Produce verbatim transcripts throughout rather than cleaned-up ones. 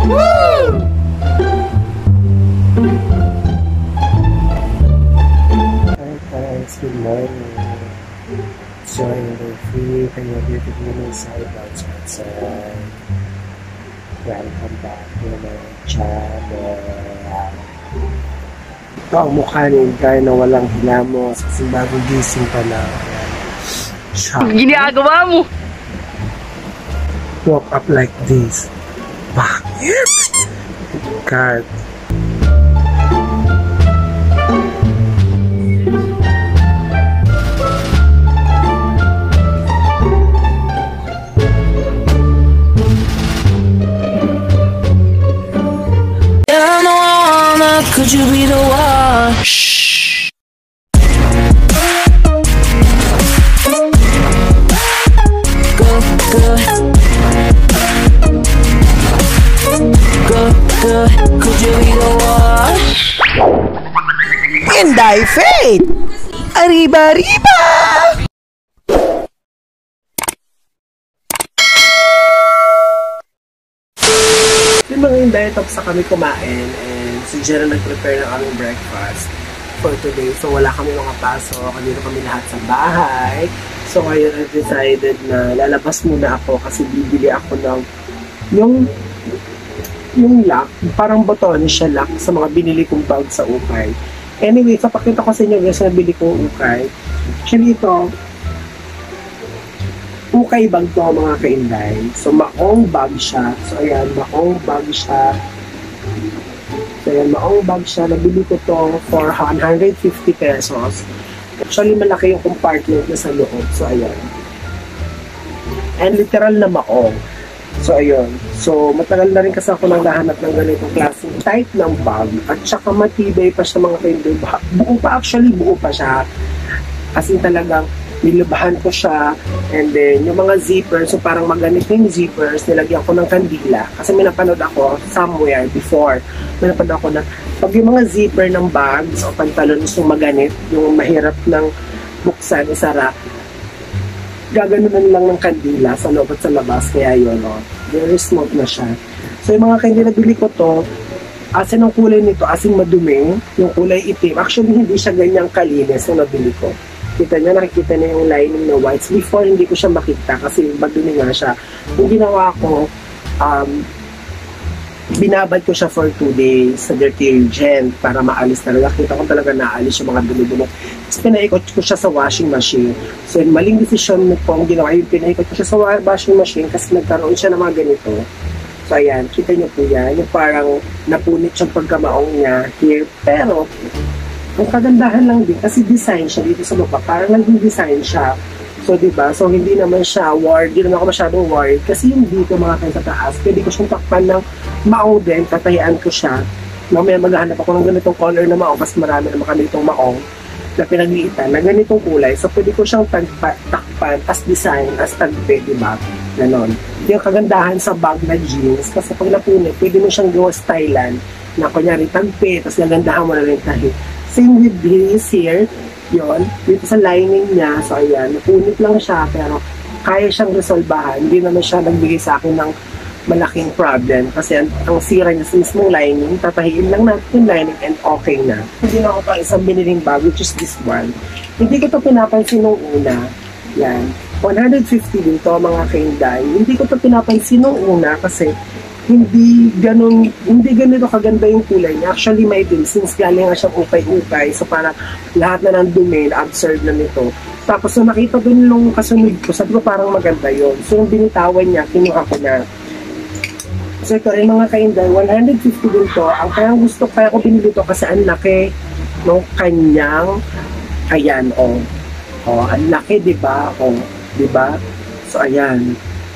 Woo! Hi guys, good morning. Enjoying the free and your beautiful inside outside. Welcome back to my channel. Ito ang mukha ni Guy na walang hilamos kasi bagong gising pa lang. Ginagawa mo? Walk up like this. Bakit? God. Could you be the one? Shh. Good, good. Good, good. Could you be the one? Inday Faith! Arriba, arriba! Yung mga Inday, tapos na kami kumain and si Jera nag-prepare ng aming breakfast for today. So wala kami mga pasok, dito kami lahat sa bahay. So ngayon I decided na lalabas muna ako kasi bibili ako ng yung yung lock, parang botones siya lock sa mga binili kong bag sa ukay. Anyway, kapakita ko sa inyo guys na bili kong ukay. Actually ito, ukay bag to mga kainday. So maong bag siya. So ayan, maong bag siya. So ayan, maong bag siya. Nabili ko to for one hundred fifty pesos. Actually malaki yung compartment na sa loob. So ayan. And literal na maong. So ayun. So matagal na rin kasi ako nang nahanap ng ganitong klaseng type ng bag. At saka matibay pa siya mga kainday. Buo pa, actually buo pa siya. Kasi talagang nilubahan ko siya, and then yung mga zippers, so parang maganit yung zippers, nilagyan ko ng kandila kasi may napanood ako somewhere before, may napanood ako na pag yung mga zipper ng bags o pantalons yung maganit, yung mahirap ng buksan, isara, gaganunan lang ng kandila sa loob at sa labas, kaya yun, no? Very smooth na siya. So yung mga kandila, bili ko to, asin ang kulay nito, asin madumi, yung kulay itim, actually hindi siya ganyang kalinis nung nabili ko. Kita niya, nakikita niya yung lining na whites. Before, hindi ko siya makita kasi madumi nga siya. Yung ginawa ko, um, binabad ko siya for two days sa detergent para maalis talaga. Kita ko talaga naalis yung mga dumi-dumi. Tapos pinaikot ko siya sa washing machine. So, yung maling decision ko ang ginawa, yung pinaikot ko siya sa washing machine kasi nagkaroon siya ng mga ganito. So, ayan, kita niyo po yan. Yung parang napunit yung pagkamaong niya here. Pero, ang kagandahan lang din, kasi design siya dito sa baba, parang naging design siya. So, diba? So, hindi naman siya word, hindi naman ako masyadong word. Kasi yung dito, mga kayo sa taas, pwede ko siyang takpan ng maong din, tatahian ko siya. Mamaya maghahanap ako ng ganitong color na maong, kasi marami naman kami itong maong na pinagliitan, na ganitong kulay. So, pwede ko siyang tagpa, takpan as design, as tagpe, diba? Ganon. Yung kagandahan sa bag na jeans, kasi pag napunit, pwede mo siyang gawa stylan, na kunyari tagpe, tapos nagandahan mo na rin tahi. Same with this here, yon dito sa lining niya, so ayan, napunit lang siya, pero kaya siyang resolbahan, hindi naman siya nagbigay sa akin ng malaking problem, kasi ang, ang sira niya sa mismong lining, tatahiin lang natin yung lining and okay na. Hindi na ako pa isang biniling bag, which is this one. Hindi ko ito pinapansin nung una, yan, one hundred fifty din to mga kainday, hindi ko ito pinapansin nung una, kasi hindi ganun, hindi ganito kaganda yung kulay niya. Actually, may din, since galing nga siyang ukay-ukay, so parang lahat na ng dumi, absurd na nito. Tapos, so nakita dun nung kasunod ko, sabi ko parang maganda yon. So, yung binitawan niya, kinuha ko na. So, ito rin mga kainday, one hundred fifty din to. Ang kaya gusto, kaya ko binili to kasi ang laki ng kanyang, ayan, o. Oh. Oh, ang laki, diba? O, oh, diba? So, ayan.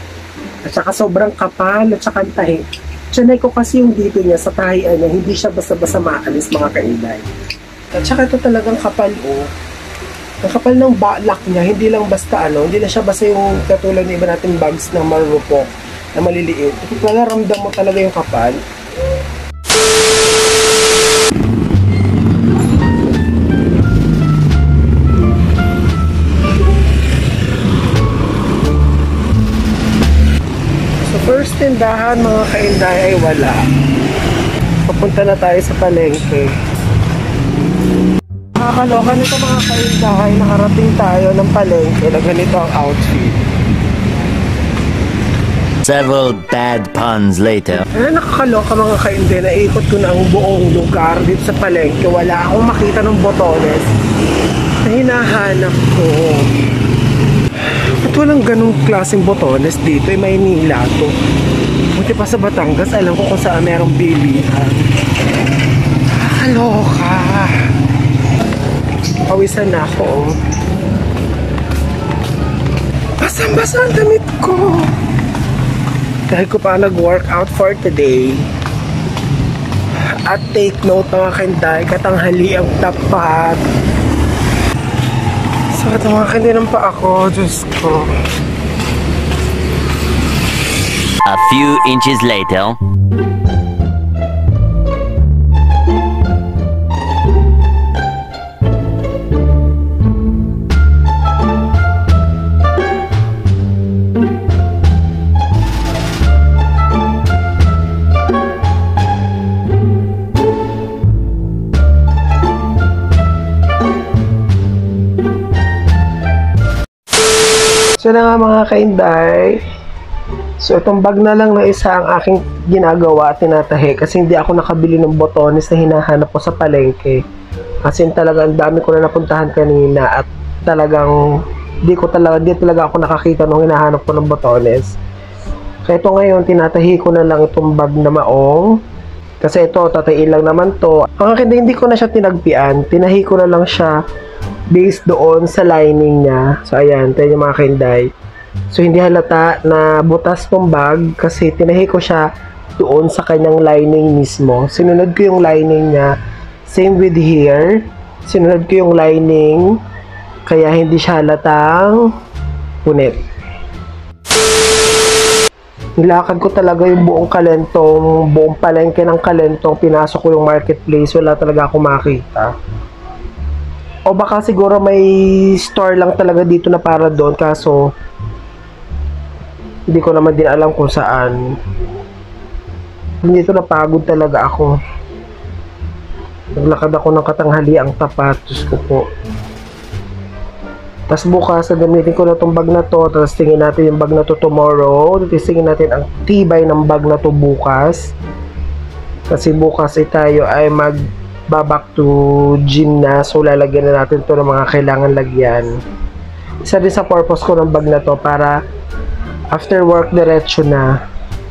At saka sobrang kapal at saka tahi. Tsanay ko kasi yung dito niya sa tahian niya, hindi siya basta-basta maalis mga kainday. At saka ito talagang kapal o. Oh. Ang kapal ng lock niya, hindi lang basta ano, hindi na siya basta yung katulad ng iba nating bags na marupok, na maliliit. Nalaramdam mo talaga yung kapal. tindahan mga kainday ay wala. Papunta na tayo sa palengke. Nakakaloka nito mga kainday, nakarating tayo ng palengke na ganito ang outfit. Several bad puns later. Eh, nakakaloka mga kainday, naikot ko na ang buong lugar dito sa palengke. Wala akong makita ng botones na hinahanap ko. At walang ganong klaseng botones dito, eh, Maynila to. Buti pa sa Batangas, alam ko kung saan merong bilihan. Nakakaloka. Pawisan na ako. Basang-basa ang damit ko. Dahil ko pa nag-workout for today. At take note mga kainday, katanghali ang tapat. So ito mga kainday ng pa ako, Diyos ko. A few inches later. So na nga mga kainday. So itong bag na lang na isa ang aking ginagawa at tinatahi kasi hindi ako nakabili ng botones na hinahanap ko sa palengke. Kasi talaga ang dami ko na napuntahan kanina at talagang di ko talaga, di talaga ako nakakita nung hinahanap ko ng botones. Kaya ito ngayon, tinatahi ko na lang itong bag na maong. Kasi ito, tatahiin lang naman to. Ang akin hindi ko na siya tinagpian. Tinahi ko na lang siya based doon sa lining niya. So ayan, tayo yung mga kainday. So hindi halata na butas tong bag kasi tinahi ko siya doon sa kanyang lining mismo. Sinunod ko yung lining niya. Same with here. Sinunod ko yung lining kaya hindi siya halatang punit. Nilakad ko talaga yung buong kalentong, buong palengke ng kalentong. Pinasok ko yung marketplace. Wala talaga ako makita. O baka siguro may store lang talaga dito na para doon kaso hindi ko naman din alam kung saan. Dito napagod talaga ako. Naglakad ako ng katanghali ang tapat. Diyos ko po. Tapos bukas, gamitin ko na itong bag na to. Tapos tingin natin yung bag na to tomorrow. Tapos tingin natin ang tibay ng bag na to bukas. Kasi bukas ay tayo ay mag back to gym na, so lalagyan na natin to ng mga kailangan lagyan. Isa din sa purpose ko ng bag na to para after work diretso na.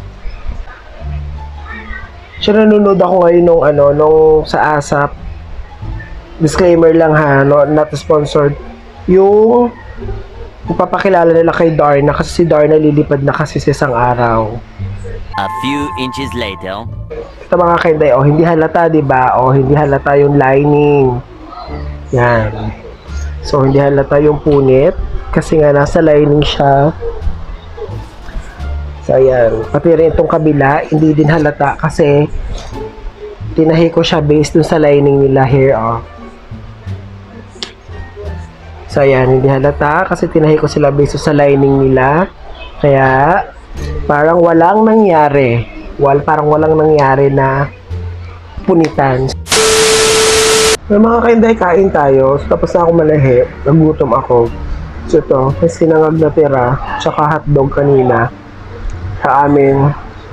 So nanonood ako ngayon nung ano, nung sa ASAP. Disclaimer lang ha, no, not sponsored. Yung papakilala nila kay Darna kasi si Darna lilipad na kasi sa isang araw. A few inches later. Ito mga kainday, oh, hindi halata, diba? O, oh, hindi halata yung lining. Yan. So, hindi halata yung punit. Kasi nga, nasa lining siya. So, ayan. Pati rin itong kabila, hindi din halata kasi tinahi ko siya based dun sa lining nila here, oh. So, ayan. Hindi halata kasi tinahi ko sila based sa lining nila. Kaya, parang walang nangyari. Well, parang walang nangyari na punitan. May mga kainday, kain tayo. So, tapos na ako malahi. Nagutom ako. So ito, may sinangag na tira. Tsaka hotdog kanina. Sa aming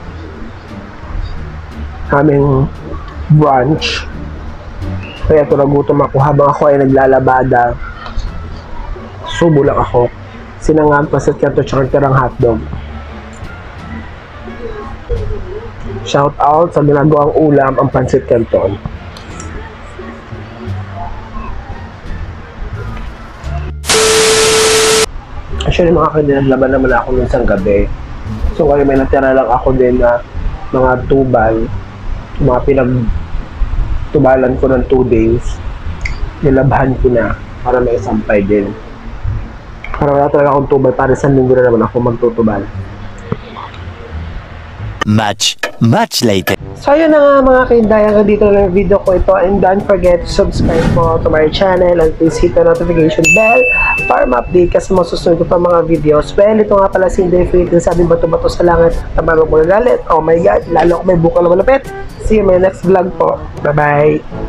aming brunch. Kaya ito, nagutom ako. Habang ako ay naglalabada, subo lang ako. Sinangag, pasit kanto, tsaka tirang hotdog. Shout out sa ginagawang ulam ang pancit canton. Actually mga kaibigan, laban naman ako nung isang gabi. So kaya may natira lang ako din na mga tubal. Mga pinagtubalan ko ng two days. Nilabhan ko na para may sampay din. Para wala talaga akong tubal, para isang linggo na naman ako magtutubal. Much, much later. So ayun na nga mga kainday, hanggang dito na yung video ko ito, and don't forget to subscribe po to my channel and please hit the notification bell para ma-update ka sa mga susunod ko pa mga videos. Well, ito nga pala si Inday Faith, sabing bato-bato sa langit, tama magagalit. Oh my god, lalo ko may bukal na malapit. See you in my next vlog po. Bye bye.